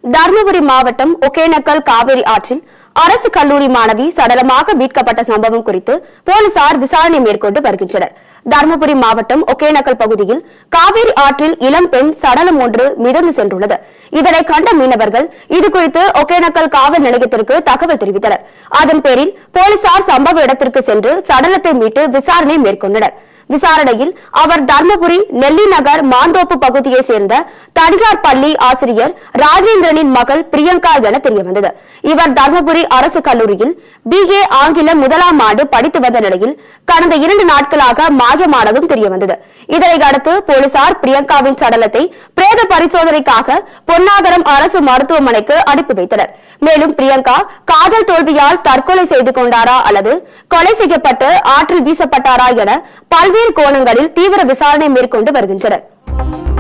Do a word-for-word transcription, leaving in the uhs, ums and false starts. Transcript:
தர்மபுரி மாவட்டம் ஒகேனக்கல் காவிரி ஆற்றில் அரசு கல்லூரி மாணவி சடலமாக மீட்கப்பட்ட சம்பவம் குறித்து போலீசார் விசாரணை மேற்கொண்டு வருகின்றனர். தர்மபுரி மாவட்டம் ஒகேனக்கல் பகுதியில் காவிரி ஆற்றில் இளம் பெண் சடலம் ஒன்று மிதந்து சென்றுள்ளது. இதனை கண்ட மீனவர்கள் இதுகுறித்து ஒகேனக்கல் காவல் நிலையத்திற்கு தகவல் தெரிவித்தனர். அதன் பேரில் போலீசார் சம்பவ இடத்திற்கு சென்று சடலத்தை மீட்டு விசாரணை மேற்கொண்டனர். விசாரணையில் அவர் தர்மபுரி நெல்லி நகர் மாந்தோப்பு பகுதியை சேர்ந்த தனியார் பள்ளி ஆசிரியர் ராஜேந்திரனின் மகள் பிரியங்கா என தெரியவந்தது. இவர் தர்மபுரி அரசு கல்லூரியில் பி ஏ ஆங்கிலம் முதலாம் ஆண்டு படித்து வந்த நிலையில் கடந்த இரண்டு நாட்களாக மாயமானதும் தெரியவந்தது. இதனை அடுத்து போலீசார் பிரியங்காவின் சடலத்தை பிரேத பரிசோதனைக்காக பொன்னாகரம் அரசு மருத்துவமனைக்கு அனுப்பி வைத்தனர். மேலும் பிரியங்கா காதல் தோல்வியால் தற்கொலை செய்து கொண்டாரா அல்லது கொலை செய்யப்பட்டு ஆற்றில் வீசப்பட்டாரா என பல்வேறு கோணங்களில் தீவிர விசாரணை மேற்கொண்டு வருகின்றனர்.